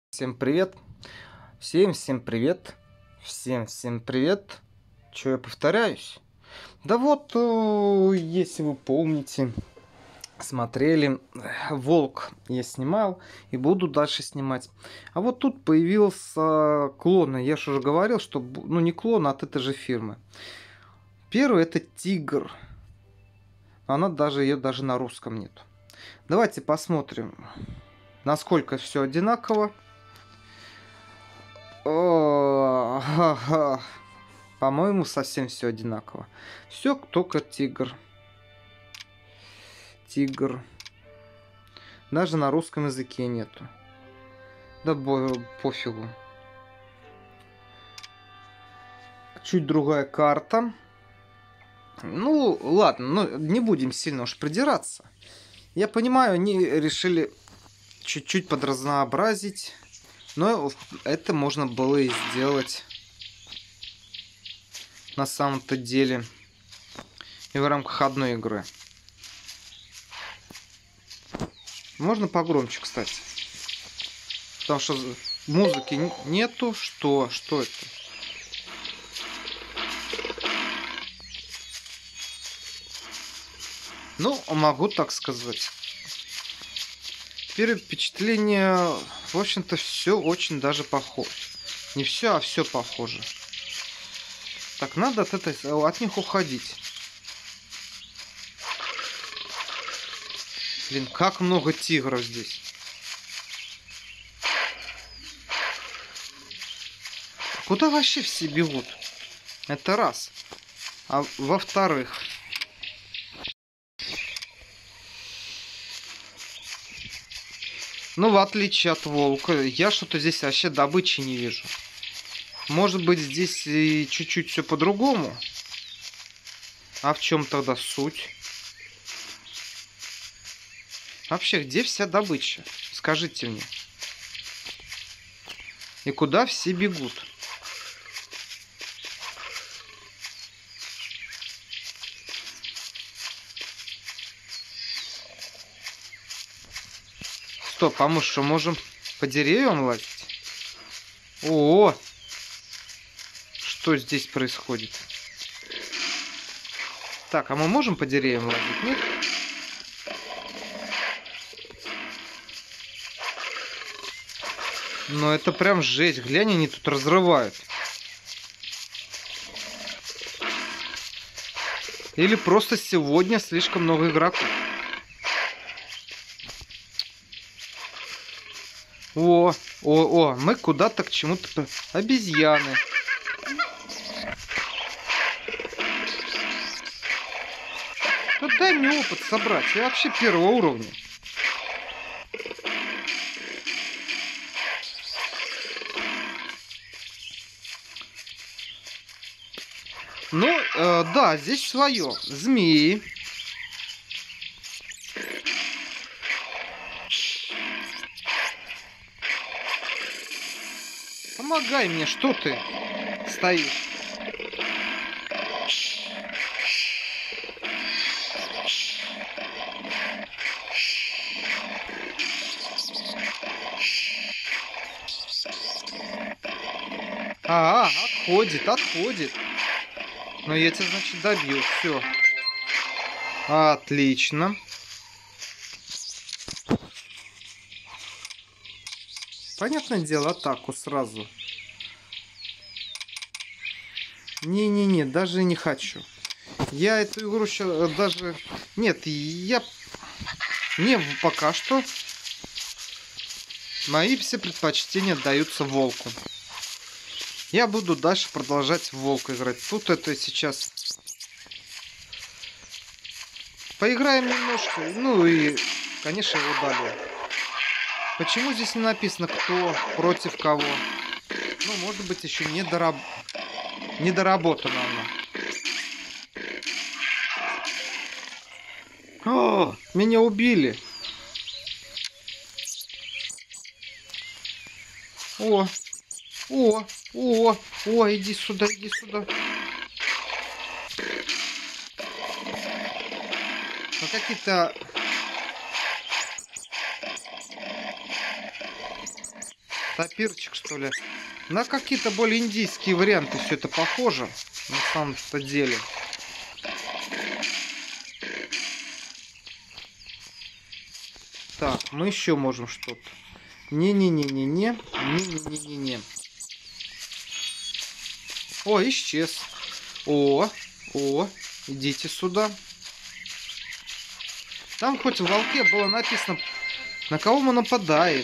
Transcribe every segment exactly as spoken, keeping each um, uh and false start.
Всем привет! Всем всем привет! Всем всем привет! Чё я повторяюсь? Да вот, э, если вы помните, смотрели, э, Волк я снимал и буду дальше снимать. А вот тут появился клон. Я ж уже говорил, что, бу- ну не клон, а от этой же фирмы. Первый это Тигр. Она даже, ее даже на русском нет. Давайте посмотрим, насколько все одинаково. О, ха-ха. По-моему, совсем все одинаково. Все только тигр. Тигр. Даже на русском языке нету. Да бо пофигу. Чуть другая карта. Ну, ладно, ну, не будем сильно уж придираться. Я понимаю, они решили чуть-чуть подразнообразить. Но это можно было и сделать на самом-то деле и в рамках одной игры. Можно погромче, кстати. Потому что музыки нету. Что? Что это? Ну, могу так сказать. Первое впечатление, в общем-то, все очень даже похоже. Не все, а все похоже. Так, надо от, этой, от них уходить. Блин, как много тигров здесь. Куда вообще все бегут? Это раз. А во-вторых... Ну, в отличие от волка, я что-то здесь вообще добычи не вижу. Может быть, здесь и чуть-чуть все по-другому? А в чем тогда суть? Вообще, где вся добыча? Скажите мне. И куда все бегут? Стоп, а мы что, можем по деревьям лазить? О, что здесь происходит? Так, а мы можем по деревьям лазить? Нет? Но это прям жесть. Глянь, они тут разрывают. Или просто сегодня слишком много игроков. О, о, о, мы куда-то к чему-то... Обезьяны. Ну дай мне опыт собрать. Я вообще первого уровня. Ну, э, да, здесь свое. Змеи. Помогай мне, что ты стоишь? А, отходит, отходит. Но я тебя, значит, добил. Все. Отлично. Понятное дело, атаку сразу. Не-не-не, даже не хочу. Я эту игру сейчас даже... Нет, я... Мне пока что... Мои все предпочтения даются волку. Я буду дальше продолжать в волка играть. Тут это сейчас... Поиграем немножко. Ну и, конечно, его далее. Почему здесь не написано, кто против кого? Ну, может быть, еще не дораб... недоработана она. О, меня убили. О, о, о, о, иди сюда, иди сюда. Ну, какие-то... Тапирчик, что ли. На какие-то более индийские варианты все это похоже. На самом-то деле. Так, мы еще можем что-то. Не-не-не-не-не. Не-не-не-не-не. О, исчез. О, о, идите сюда. Там хоть в волке было написано, на кого мы нападаем.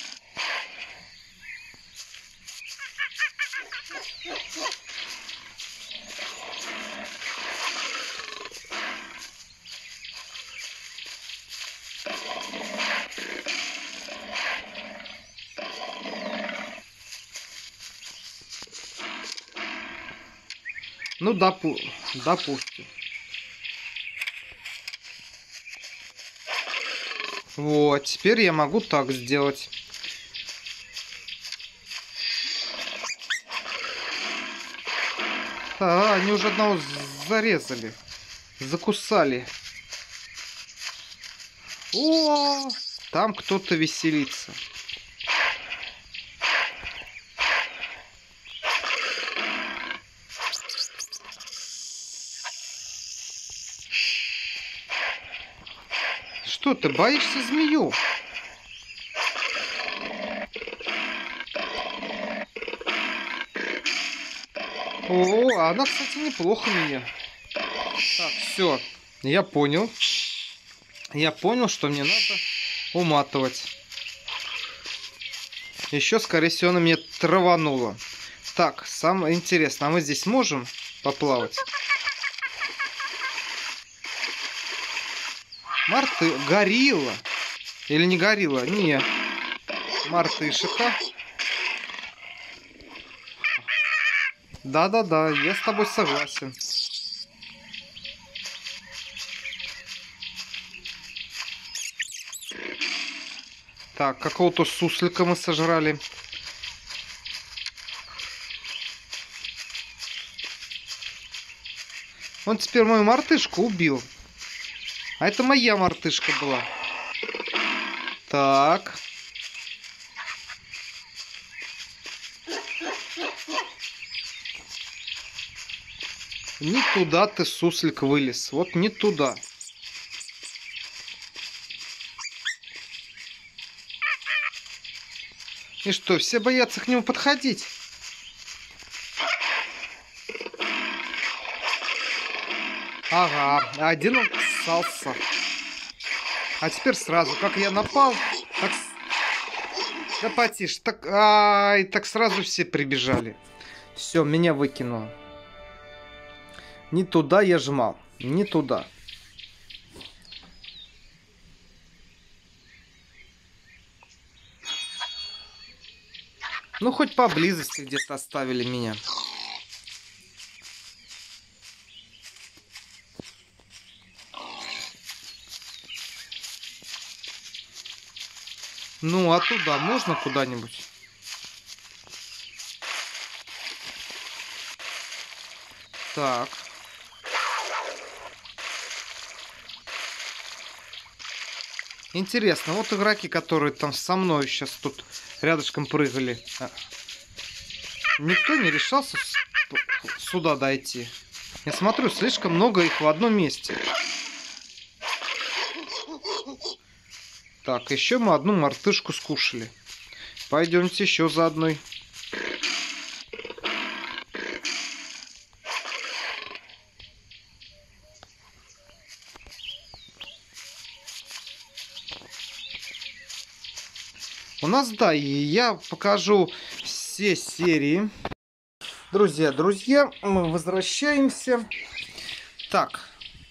Ну, допу допустим. Вот, теперь я могу так сделать. А, они уже одного зарезали. Закусали. О, там кто-то веселится. Что ты боишься змею? О, она, кстати, неплохо меня. Так, все, я понял. Я понял, что мне надо уматывать. Еще, скорее всего, она меня траванула. Так, самое интересное, а мы здесь можем поплавать? Марты... Горилла. Или не горилла? Не. Мартышика. Да-да-да, я с тобой согласен. Так, какого-то суслика мы сожрали. Он теперь мою мартышку убил. А это моя мартышка была. Так. Не туда ты, суслик, вылез. Вот не туда. И что, все боятся к нему подходить? Ага, один он ссался. А теперь сразу, как я напал, так... Да потише, так... Ай, так сразу все прибежали. Все, меня выкинуло. Не туда я жмал, не туда. Ну, хоть поблизости где-то оставили меня. Ну, а туда можно куда-нибудь? Так. Интересно, вот игроки, которые там со мной сейчас тут рядышком прыгали. Никто не решался сюда дойти. Я смотрю, слишком много их в одном месте. Так, еще мы одну мартышку скушали. Пойдемте еще за одной. У нас, да, и я покажу все серии. Друзья, друзья, мы возвращаемся. Так.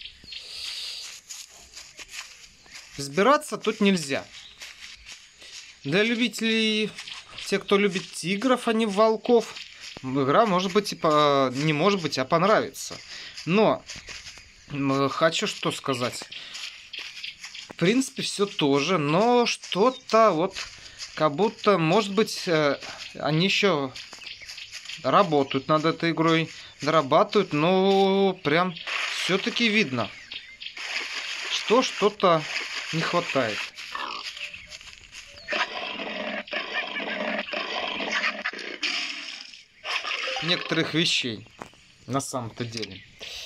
Взбираться тут нельзя. Для любителей, те, кто любит тигров, а не волков, игра может быть, типа, не может быть, а понравится. Но хочу что сказать. В принципе, все тоже, но что-то вот, как будто, может быть, они еще работают над этой игрой, дорабатывают, но прям все-таки видно, что что-то не хватает. некоторых вещей. На самом-то деле.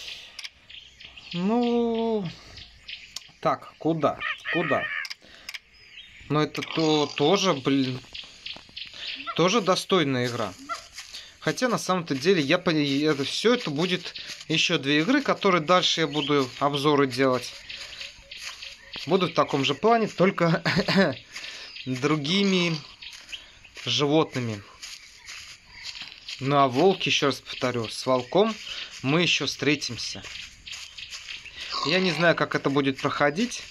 Ну... Так, куда? Куда? Но это то тоже, блин... Тоже достойная игра. Хотя на самом-то деле я это все это будет еще две игры, которые дальше я буду обзоры делать. Буду в таком же плане, только другими животными. Ну а волк, еще раз повторю, с волком мы еще встретимся. Я не знаю, как это будет проходить.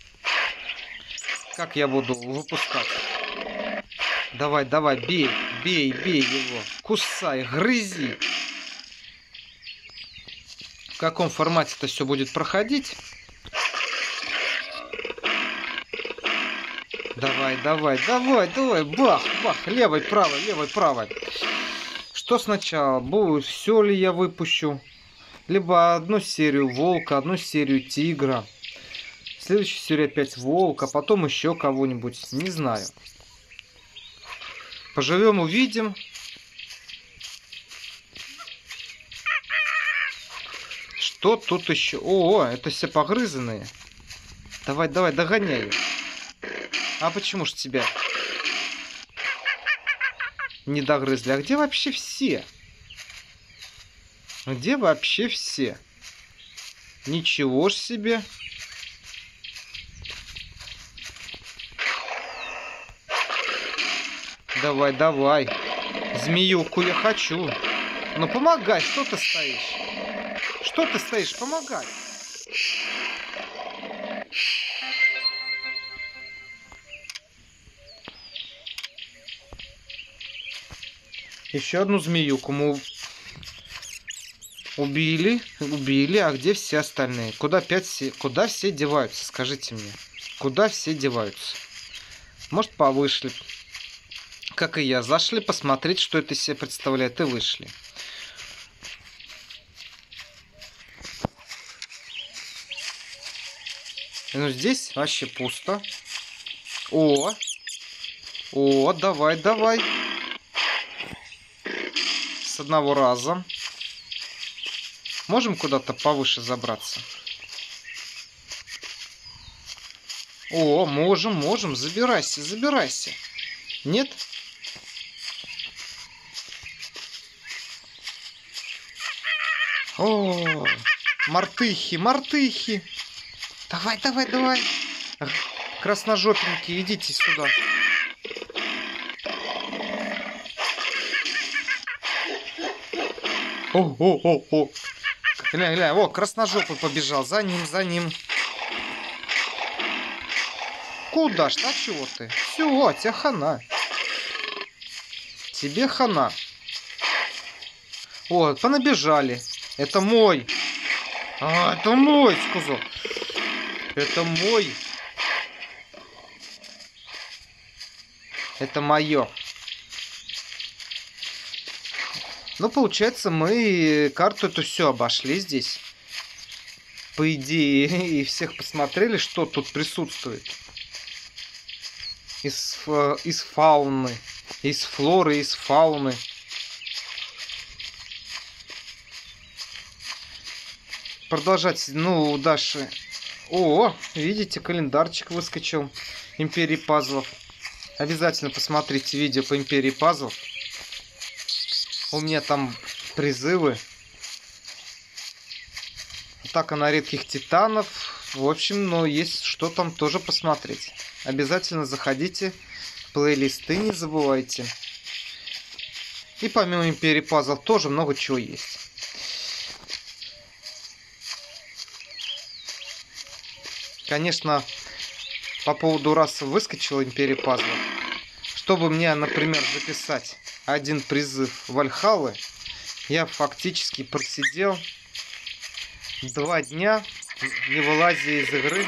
Как я буду выпускать. Давай, давай, бей, бей, бей его. Кусай, грызи. В каком формате это все будет проходить? Давай, давай, давай, давай. Бах, бах. Левой, правой, левой, правой. Что сначала? Будет, все ли я выпущу? Либо одну серию волка, одну серию тигра. Следующая серия опять волка, потом еще кого-нибудь. Не знаю. Поживем, увидим. Что тут еще? О, это все погрызанные. Давай, давай, догоняй их. А почему ж тебя не догрызли? А где вообще все? Где вообще все? Ничего ж себе. Давай, давай. Змеюку я хочу. Ну помогай, что ты стоишь? Что ты стоишь? Помогай. Еще одну змеюку мы убили. Убили. А где все остальные? Куда опять все? Куда все деваются? Скажите мне. Куда все деваются? Может, повышли. Как и я, зашли посмотреть, что это из себя представляет, и вышли. Ну, здесь вообще пусто. О! О, давай, давай. С одного раза. Можем куда-то повыше забраться? О, можем, можем. Забирайся, забирайся. Нет? О, мартыхи, мартыхи. Давай, давай, давай. Красножопенькие, идите сюда. О, о, о, о. Глянь, глянь, о, красножопый побежал. За ним, за ним. Куда ж, а чего ты? Все, тебе хана. Тебе хана. О, понабежали. Это мой. А, это мой, сказал. Это мой. Это мое. Ну, получается, мы карту эту все обошли здесь. По идее, и всех посмотрели, что тут присутствует. Из, из фауны. Из флоры, из фауны. Продолжать, ну, дальше. О, видите, календарчик выскочил. Империи пазлов. Обязательно посмотрите видео по Империи пазлов. У меня там призывы. Атака на редких титанов. В общем, ну, есть что там тоже посмотреть. Обязательно заходите. Плейлисты не забывайте. И помимо Империи пазлов тоже много чего есть. Конечно, по поводу расы выскочила Империя пазлов. Чтобы мне, например, записать один призыв Вальхаллы, я фактически просидел два дня, не вылазя из игры.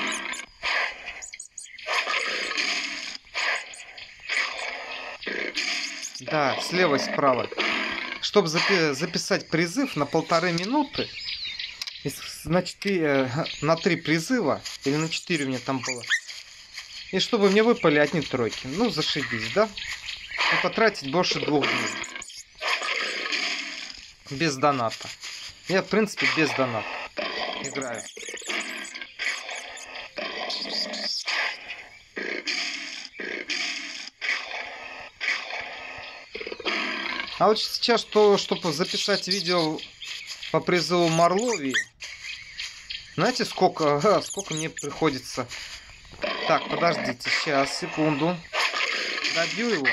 Да, слева и справа. Чтобы запи записать призыв на полторы минуты, на, четыре, на три призыва, или на четыре у меня там было, и чтобы мне выпали одни тройки. Ну, зашибись, да? И потратить больше двух дней. без доната. Я, в принципе, без доната играю. А вот сейчас, что, чтобы записать видео по призыву Марловии, знаете, сколько, а, сколько мне приходится... Так, подождите, сейчас, секунду. Добью его.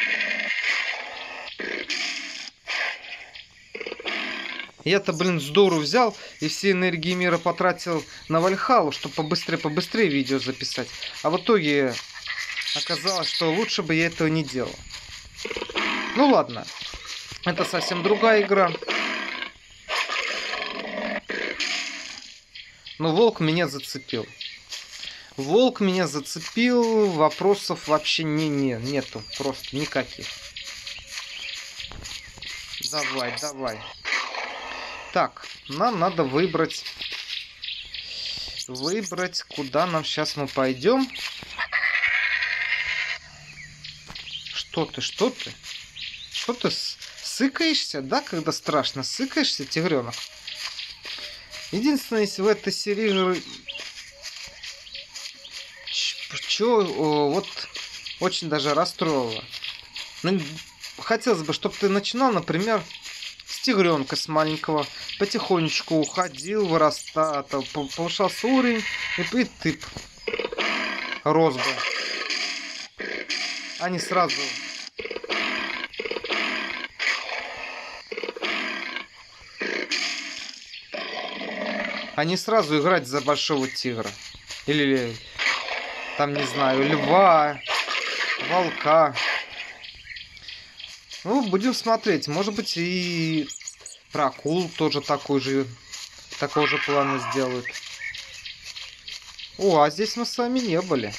Я-то, блин, здорово взял и все энергии мира потратил на Вальхалу, чтобы побыстрее-побыстрее видео записать. А в итоге оказалось, что лучше бы я этого не делал. Ну ладно, это совсем другая игра. Но волк меня зацепил. Волк меня зацепил, вопросов вообще не, не, нету, просто никаких. Давай, давай. Так, нам надо выбрать, выбрать, куда нам сейчас мы пойдем. Что ты, что ты? Что ты сыкаешься, да, когда страшно? Сыкаешься, тигренок? Единственное, если в этой серии... Чё, вот очень даже расстроило. Ну, хотелось бы, чтобы ты начинал, например, с тигренка, с маленького, потихонечку уходил, вырастал, повышался уровень, и, и ты рос бы. А не сразу. А не сразу играть за большого тигра. Или... Там, не знаю, льва, волка. Ну, будем смотреть. Может быть, и про акул тоже такой же, такого же плана сделают. О, а здесь мы с вами не были.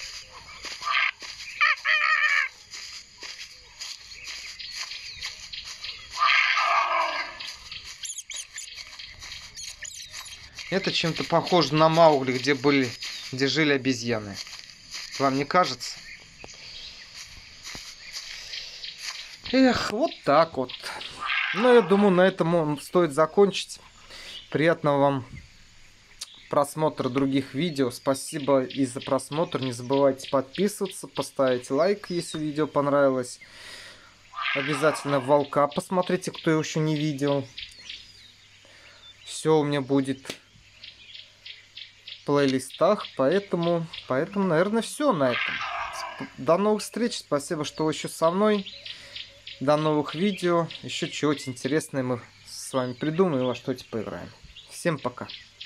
Это чем-то похоже на Маугли, где были, где жили обезьяны. Вам не кажется? Эх, вот так вот. Ну, я думаю, на этом стоит закончить. Приятного вам просмотра других видео. Спасибо и за просмотр. Не забывайте подписываться, поставить лайк, если видео понравилось. Обязательно волка посмотрите, кто его еще не видел. Все у меня будет плейлистах, поэтому, поэтому, наверное, все на этом. До новых встреч, спасибо, что вы еще со мной. До новых видео, еще чего-то интересное мы с вами придумаем, во что-то поиграем. Всем пока.